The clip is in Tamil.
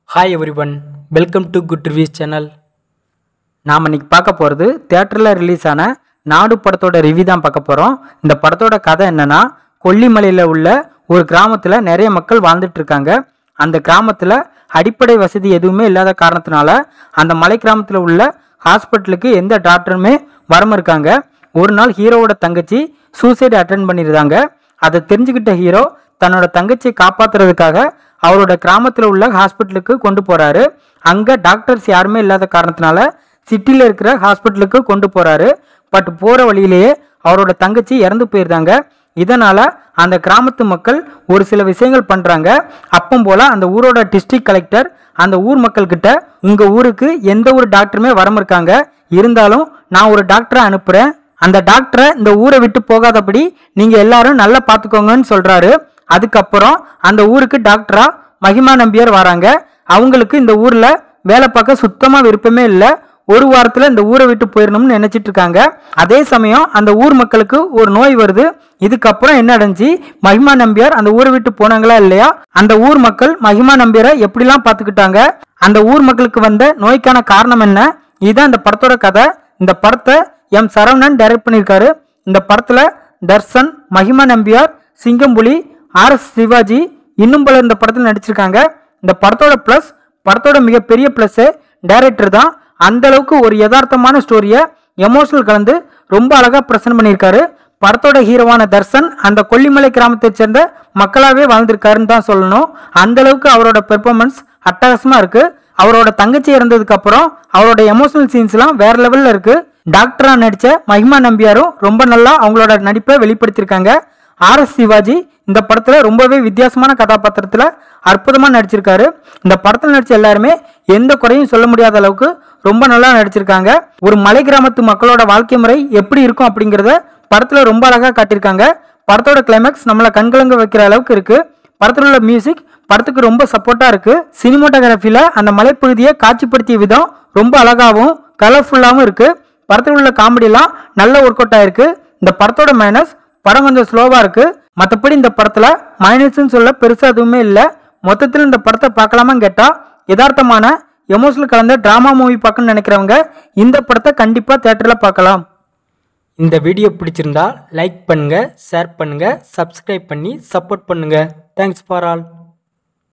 Hi everyone, welcome to good reviews channel. நாம் இன்னைக்கு பார்க்க போகிறது தியேட்டரில் ரிலீஸ் ஆன நாடு படத்தோட ரிவ்யூ தான் பார்க்க போகிறோம். இந்த படத்தோட கதை என்னன்னா, கொல்லிமலையில் உள்ள ஒரு கிராமத்தில் நிறைய மக்கள் வாழ்ந்துட்டு இருக்காங்க. அந்த கிராமத்தில் அடிப்படை வசதி எதுவுமே இல்லாத காரணத்தினால அந்த மலை கிராமத்தில் உள்ள ஹாஸ்பிட்டலுக்கு எந்த டாக்டருமே வராம இருக்காங்க. ஒரு நாள் ஹீரோவோட தங்கச்சி சூசைட் அட்டன் பண்ணியிருந்தாங்க. அதை தெரிஞ்சுக்கிட்ட ஹீரோ தன்னோட தங்கச்சியை காப்பாற்றுறதுக்காக அவரோட கிராமத்தில் உள்ள ஹாஸ்பிட்டலுக்கு கொண்டு போகிறாரு. அங்கே டாக்டர்ஸ் யாருமே இல்லாத காரணத்தினால சிட்டியில் இருக்கிற ஹாஸ்பிட்டலுக்கு கொண்டு போகிறாரு. பட் போகிற வழியிலேயே அவரோட தங்கச்சி இறந்து போயிருந்தாங்க. இதனால் அந்த கிராமத்து மக்கள் ஒரு சில விஷயங்கள் பண்ணுறாங்க. அப்போ போல் அந்த ஊரோட டிஸ்ட்ரிக்ட் கலெக்டர் அந்த ஊர் மக்கள்கிட்ட, உங்கள் ஊருக்கு எந்த ஒரு டாக்டருமே வராம இருக்காங்க, இருந்தாலும் நான் ஒரு டாக்டரை அனுப்புகிறேன், அந்த டாக்டரை இந்த ஊரை விட்டு போகாதபடி நீங்கள் எல்லாரும் நல்லா பார்த்துக்கோங்கன்னு சொல்கிறாரு. அதுக்கப்புறம் அந்த ஊருக்கு டாக்டரா மகிமா நம்பியார் வராங்க. அவங்களுக்கு இந்த ஊர்ல வேலை பார்க்க சுத்தமா விருப்பமே இல்லை. ஒரு வாரத்துல இந்த ஊரை விட்டு போயிடணும்னு நினைச்சிட்டு இருக்காங்க. அதே சமயம் அந்த ஊர் மக்களுக்கு ஒரு நோய் வருது. இதுக்கப்புறம் என்ன அடைஞ்சு மகிமா நம்பியார் அந்த ஊரை விட்டு போனாங்களா இல்லையா, அந்த ஊர் மக்கள் மகிமா நம்பியாரை எப்படிலாம் பார்த்துக்கிட்டாங்க, அந்த ஊர் மக்களுக்கு வந்த நோய்க்கான காரணம் என்ன, இதுதான் இந்த படத்தோட கதை. இந்த படத்தை எம் சரவணன் டைரக்ட் பண்ணியிருக்காரு. இந்த படத்துல தர்ஷன், மகிமா நம்பியார், சிங்கம்புலி, RS சிவாஜி இன்னும் பல இந்த படத்தில் நடிச்சிருக்காங்க. இந்த படத்தோட மிகப்பெரிய பிளஸ் டைரக்டர் தான். அந்த அளவுக்கு ஒரு யதார்த்தமான ஸ்டோரியை எமோஷனல் கலந்து ரொம்ப அழகா பிரசன்ட் பண்ணியிருக்காரு. படத்தோட ஹீரோவான தர்ஷன் அந்த கொல்லிமலை கிராமத்தை சேர்ந்த மக்களாவே வாழ்ந்திருக்காருன்னு தான் சொல்லணும். அந்த அளவுக்கு அவரோட பெர்ஃபார்மன்ஸ் அட்டகாசமா இருக்கு. அவரோட தங்கச்சி இறந்ததுக்கு அப்புறம் அவரோட எமோஷனல் சீன்ஸ் எல்லாம் வேற லெவல்ல இருக்கு. டாக்டரா நடிச்ச மகிமா நம்பியாரும் ரொம்ப நல்லா அவங்களோட நடிப்பை வெளிப்படுத்தியிருக்காங்க. RS சிவாஜி இந்த படத்துல ரொம்பவே வித்தியாசமான கதாபாத்திரத்துல அற்புதமா நடிச்சிருக்காரு. இந்த படத்துல நடிச்ச எல்லாருமே எந்த குறையும் சொல்ல முடியாத அளவுக்கு ரொம்ப நல்லா நடிச்சிருக்காங்க. ஒரு மலை கிராமத்து மக்களோட வாழ்க்கை முறை எப்படி இருக்கும் அப்படிங்கறத படத்துல ரொம்ப அழகா காட்டியிருக்காங்க. படத்தோட கிளைமேக்ஸ் நம்மளை கண்கலங்க வைக்கிற அளவுக்கு இருக்கு. படத்துல உள்ள மியூசிக் படத்துக்கு ரொம்ப சப்போர்ட்டா இருக்கு. சினிமாட்டோகிராஃபில அந்த மலைப்பகுதியை காட்சிப்படுத்திய விதம் ரொம்ப அழகாவும் கலர்ஃபுல்லாவும் இருக்கு. படத்துல உள்ள காமெடிலாம் நல்ல ஒர்க் அவுட் ஆயிருக்கு. இந்த படத்தோட மைனஸ், படம் கொஞ்சம் ஸ்லோவா இருக்கு. மற்றபடி இந்த படத்துல மைனஸ்ன்னு சொல்ல பெருசா எதுவுமே இல்லை. மொத்தத்தில் இந்த படத்தை பார்க்கலாமான்னு கேட்டா, யதார்த்தமான எமோஷனல் கலந்த டிராமா மூவி பார்க்கணும்னு நினைக்கிறவங்க இந்த படத்தை கண்டிப்பா தியேட்டர்ல பார்க்கலாம். இந்த வீடியோ பிடிச்சிருந்தா லைக் பண்ணுங்க, ஷேர் பண்ணுங்க, சப்ஸ்கிரைப் பண்ணி சப்போர்ட் பண்ணுங்க. Thanks for all.